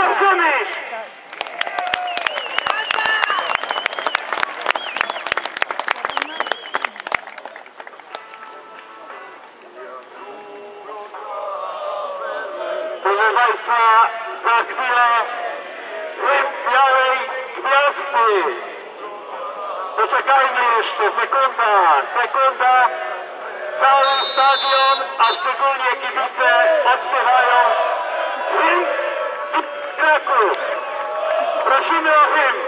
Przemyśl! Proszę Państwa, za chwilę hymn Białej Gwiazdy. Poczekajmy jeszcze, sekunda. Cały stadion, a szczególnie kibice odśpiewają hymn Kraków. Prosimy o hymn.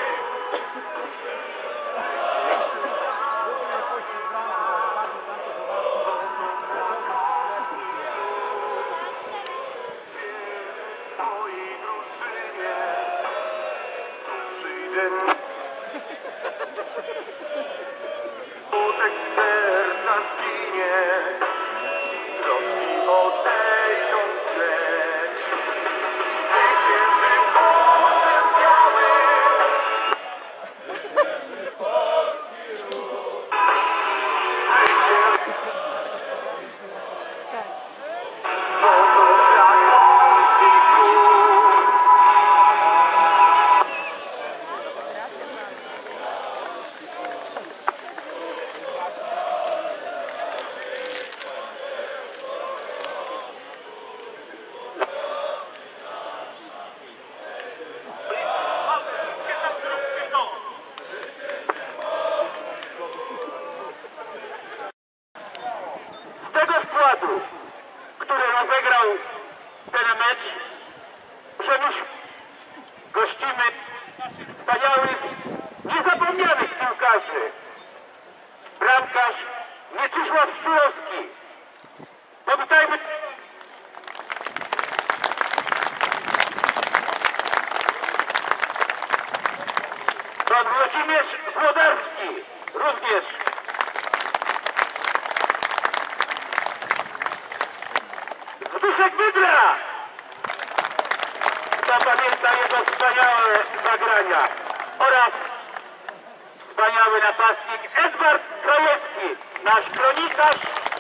Który rozegrał ten mecz, Przemyśl, gościmy wspaniałych, niezapomnianych piłkarzy. Bramkarz Mieczysław Szulowski. Powitajmy. Pan Włodzimierz Włodarski również. Zbyszek Wydra! Zapamięta jego wspaniałe zagrania oraz wspaniały napastnik Edward Krajewski, nasz kronikarz,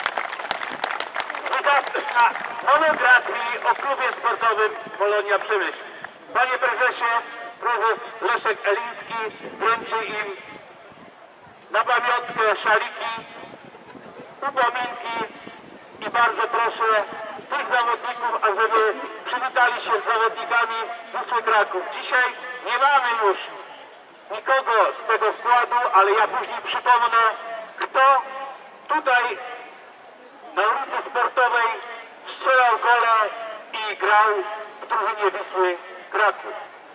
wydawca monografii o klubie sportowym Polonia Przemyśl. Panie prezesie, prezes Leszek Eliński wręczy im na pamiątkę szaliki, upominki i bardzo proszę tych zawodników, ażeby przywitali się z zawodnikami Wisły Kraków. Dzisiaj nie mamy już nikogo z tego składu, ale ja później przypomnę, kto tutaj na ulicy Sportowej strzelał gole i grał w drużynie Wisły Kraków.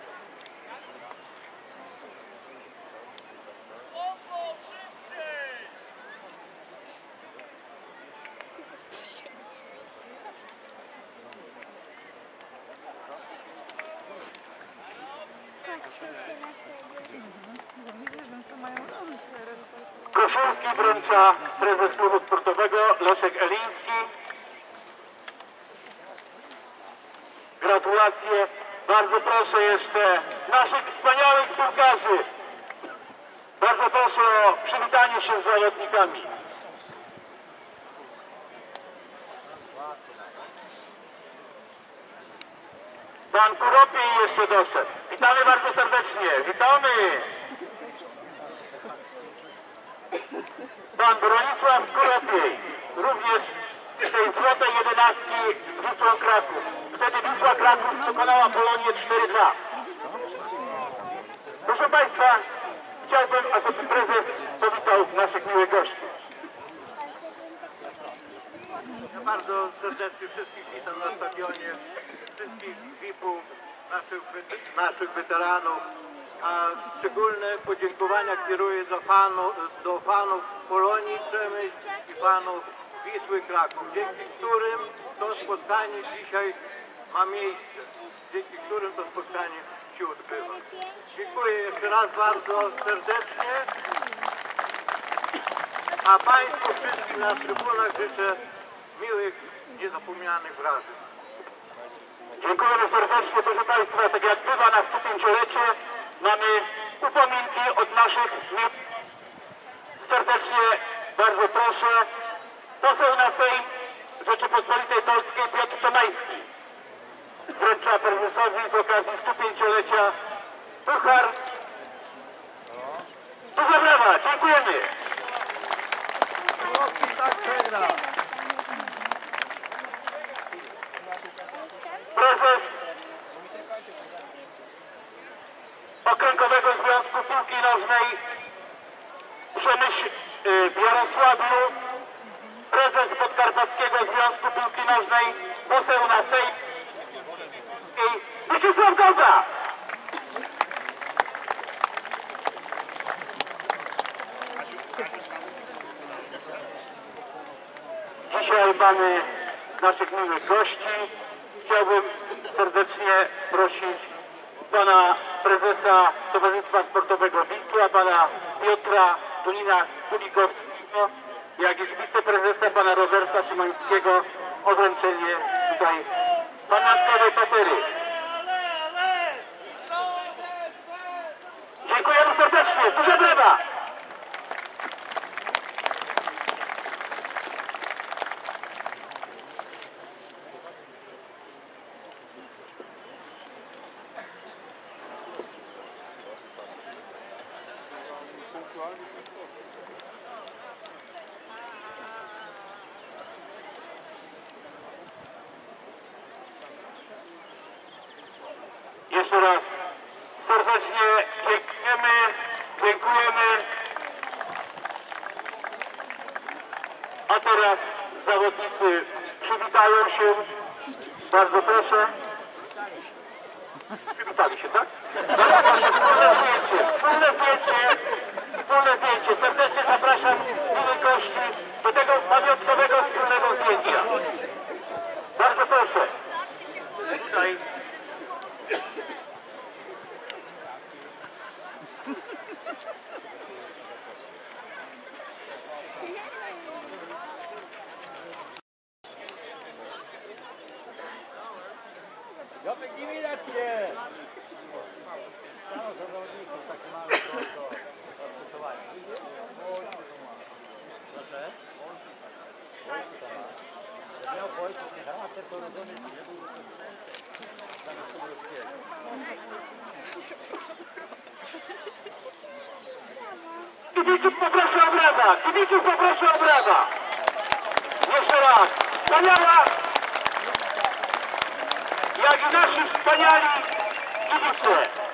Koszulki wręcza prezes klubu sportowego Leszek Eliński. Gratulacje. Bardzo proszę jeszcze naszych wspaniałych piłkarzy. Bardzo proszę o przywitanie się z zawodnikami. Pan Kuropiej jeszcze doszedł. Witamy bardzo serdecznie. Witamy. Pan Bronisław Kuropiej, również z tej złotej 11 z Wisłą Kraków. Wtedy Wisła Kraków pokonała Polonię 4-2. Proszę Państwa, chciałbym, aby prezes powitał naszych miłych gości. Ja bardzo serdecznie wszystkich witam na stadionie, wszystkich VIP-ów, naszych weteranów, a szczególne podziękowania kieruję do fanów Polonii Przemyśl i fanów Wisły Kraków, dzięki którym to spotkanie dzisiaj ma miejsce, dzięki którym to spotkanie się odbywa. Dziękuję jeszcze raz bardzo serdecznie, a Państwu wszystkim na trybunach życzę miłych, niezapomnianych wrażeń. Dziękujemy serdecznie, proszę Państwa. Tak jak bywa na 105-lecie, mamy upominki od naszych serdecznie bardzo proszę. Poseł na Sejm Rzeczypospolitej Polskiej Piotr Tomański. wręcza prezesowi z okazji 105-lecia puchar. Duża brawa, dziękujemy. Tak przegra. Prezes Okręgowego Związku Piłki Nożnej w Jarosławiu, prezes Podkarpackiego Związku Piłki Nożnej, poseł na Sejm i Mieczysław Goga. Dzisiaj mamy naszych miłych gości. Chciałbym serdecznie prosić pana prezesa Towarzystwa Sportowego Wisła, pana Piotra Dunina-Kulikowskiego, jak i wiceprezesa pana Roberta Szymańskiego o wręczenie tutaj pamiątkowej papery. Dziękujemy serdecznie, duża brawa! Jeszcze raz serdecznie dziękujemy. A teraz zawodnicy przywitają się. Bardzo proszę. Przywitali się, tak? Wspólne zdjęcie. Serdecznie zapraszam miłych gości do tego pamiątkowego wspólnego zdjęcia. Bardzo proszę. Tutaj. Jacek, nie widać cię! Stało zawodników, takie małe to proszę? Miał Wojtek charakter, to rodzony zamiast Sobolewskiego. Kibiców poproszę o brawa! Kibiców poproszę o brawa! Jeszcze raz! Wspaniała! Jak i nasi wspaniali kibice!